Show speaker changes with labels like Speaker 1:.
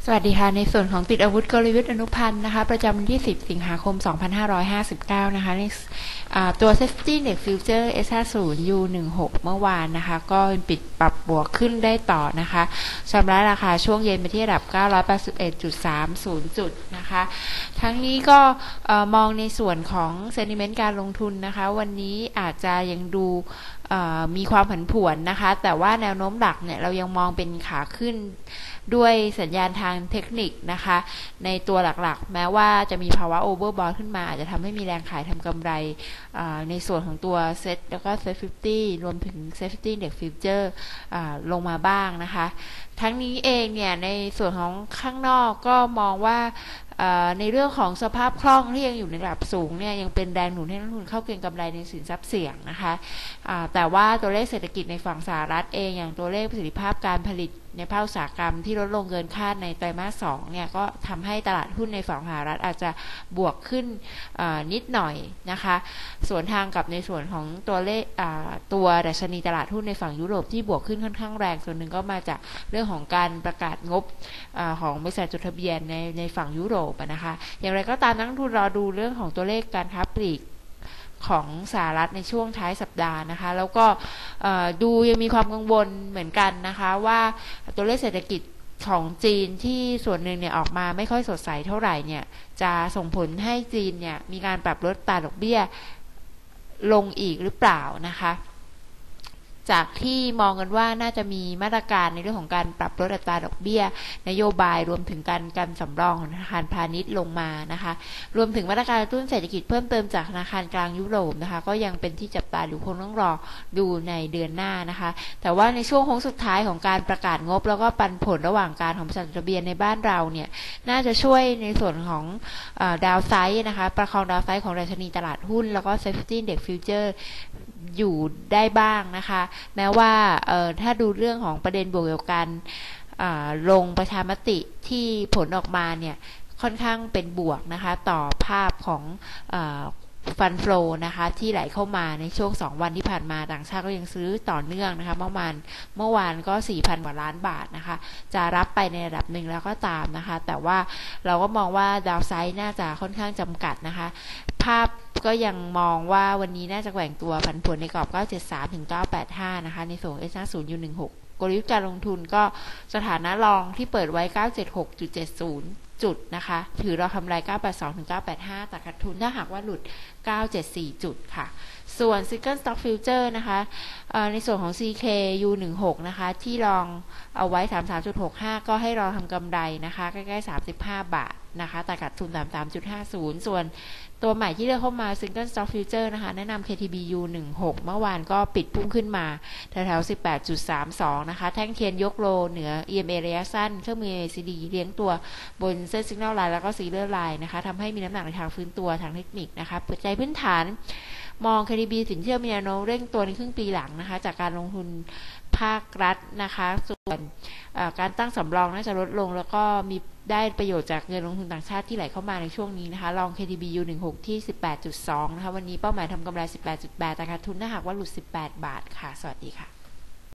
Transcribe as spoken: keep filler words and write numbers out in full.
Speaker 1: สวัสดีค่ะในส่วนของติดอาวุธกลยุทธ์อนุพันธ์นะคะประจำวันที่สิบสิงหาคมสองพันห้าร้อยห้าสิบเก้านะคะในตัว Safety Index Future เอส ห้าสิบ ยู สิบหก เมื่อวานนะคะก็ปิดปรับบวกขึ้นได้ต่อนะคะชำระราคาช่วงเย็นไปที่ระดับ เก้าร้อยแปดสิบเอ็ดจุดสามศูนย์ จุดนะคะทั้งนี้ก็มองในส่วนของ Sentiment การลงทุนนะคะวันนี้อาจจะยังดูมีความผันผวนนะคะแต่ว่าแนวโน้มหลักเนี่ยเรายังมองเป็นขาขึ้นด้วยสัญญาณทางเทคนิคนะคะในตัวหลักๆแม้ว่าจะมีภาวะโอเวอร์บอทขึ้นมาอาจจะทำให้มีแรงขายทำกำไรในส่วนของตัวเซ็ตแล้วก็เซ็ตห้าสิบรวมถึง Safety Index Future ลงมาบ้างนะคะทั้งนี้เองเนี่ยในส่วนของข้างนอกก็มองว่าในเรื่องของสภาพคล่องที่ยังอยู่ในระดับสูงเนี่ยยังเป็นแรงหนุนให้นักลงทุนเข้าเก็งกำไรในสินทรัพย์เสี่ยงนะคะแต่ว่าตัวเลขเศรษฐกิจในฝั่งสหรัฐเองอย่างตัวเลขประสิทธิภาพการผลิตในภาคอุตสาหกรรมที่ลดลงเกินคาดในไตรมาสสองเนี่ยก็ทำให้ตลาดหุ้นในฝั่งสหรัฐอาจจะบวกขึ้นนิดหน่อยนะคะส่วนทางกับในส่วนของตัวเลขตัวดัชนีตลาดหุ้นในฝั่งยุโรปที่บวกขึ้นค่อนข้างแรงส่วนหนึ่งก็มาจากเรื่องของการประกาศงบอของบริษัทจดทะเบียนในในฝั่งยุโรปนะคะอย่างไรก็ตามนักลงทุนรอดูเรื่องของตัวเลขการค้าปลีกของสหรัฐในช่วงท้ายสัปดาห์นะคะแล้วก็ดูยังมีความกังวลเหมือนกันนะคะว่าตัวเลขเศรษฐกิจของจีนที่ส่วนหนึ่งเนี่ยออกมาไม่ค่อยสดใสเท่าไหร่เนี่ยจะส่งผลให้จีนเนี่ยมีการปรับลดอัตราดอกเบี้ยลงอีกหรือเปล่านะคะจากที่มองกันว่าน่าจะมีมาตรการในเรื่องของการปรับลดอัตราดอกเบี้ยนโยบายรวมถึงการการสำรองของธนาคารพาณิชย์ลงมานะคะรวมถึงมาตรการกระตุ้นเศรษฐกิจเพิ่มเติมจากธนาคารกลางยุโรปนะคะก็ยังเป็นที่จับตาดูคงต้องรอดูในเดือนหน้านะคะแต่ว่าในช่วงโค้งสุดท้ายของการประกาศงบแล้วก็ปันผลระหว่างการของบริษัทจดทะเบียนในบ้านเราเนี่ยน่าจะช่วยในส่วนของดาวไซด์นะคะประคองดาวไซด์ของดัชนีตลาดหุ้นแล้วก็ Safety Index Futureอยู่ได้บ้างนะคะแม้ว่าถ้าดูเรื่องของประเด็นบวกเกี่ยวกับการลงประชามติที่ผลออกมาเนี่ยค่อนข้างเป็นบวกนะคะต่อภาพของฟันโฟลนะคะที่ไหลเข้ามาในช่วงสองวันที่ผ่านมาต่างชาติก็ยังซื้อต่อเนื่องนะคะเมื่อวานเมื่อวานก็ สี่พัน กว่าล้านบาทนะคะจะรับไปในระดับหนึ่งแล้วก็ตามนะคะแต่ว่าเราก็มองว่าดาวไซด์น่าจะค่อนข้างจำกัดนะคะภาพก็ยังมองว่าวันนี้น่าจะแกว่งตัวผันผวนในกรอบเก้าร้อยเจ็ดสิบสามถึงเก้าร้อยแปดสิบห้านะคะในส่วน เอส ห้าสิบ ยู สิบหก กลยุทธ์การลงทุนก็สถานะรองที่เปิดไว้ เก้าร้อยเจ็ดสิบหกจุดเจ็ดศูนย์ จุดนะคะถือเราทำไร เก้าร้อยแปดสิบสองถึงเก้าร้อยแปดสิบห้าแต่ขาดทุนถ้าหากว่าหลุดเก้าร้อยเจ็ดสิบสี่จุดค่ะส่วน Single Stock Future นะคะในส่วนของ ซี เค ยู สิบหก นะคะที่ลองเอาไว้ สามสิบสามจุดหกห้า ก็ให้รอทำกำไรนะคะใกล้ๆสามสิบห้าบาทนะคะแต่ขาดทุน สามสิบสามจุดห้าศูนย์ ส่วนตัวใหม่ที่เลือกเข้ามา Single Stock Future นะคะแนะนำ เค ที บี ยู สิบหก เมื่อวานก็ปิดพุ่งขึ้นมาแถวๆ สิบแปดจุดสามสอง นะคะแท่งเทียนยกโลเหนือ อี เอ็ม เอ ระยะสั้นเครื่องมือ เอ ซี ดี เลี้ยงตัวบนเส้น Signal Line แล้วก็ Sealer Line นะคะทำให้มีน้ำหนักในทางฟื้นตัวทางเทคนิคนะคะปัจจัยพื้นฐานมอง เค ที บี สินเชื่อมีแนวโน้มเร่งตัวในครึ่งปีหลังนะคะจากการลงทุนภาครัฐนะคะส่วนการตั้งสำรองน่าจะลดลงแล้วก็มีได้ประโยชน์จากเงินลงทุนต่างชาติที่ไหลเข้ามาในช่วงนี้นะคะลอง เค ที บี ยู สิบหก ที่ สิบแปดจุดสอง นะคะวันนี้เป้าหมายทำกำไร สิบแปดจุดแปด แต่ขาดทุนถ้าหากว่าหลุดสิบแปดบาทค่ะสวัสดีค่ะ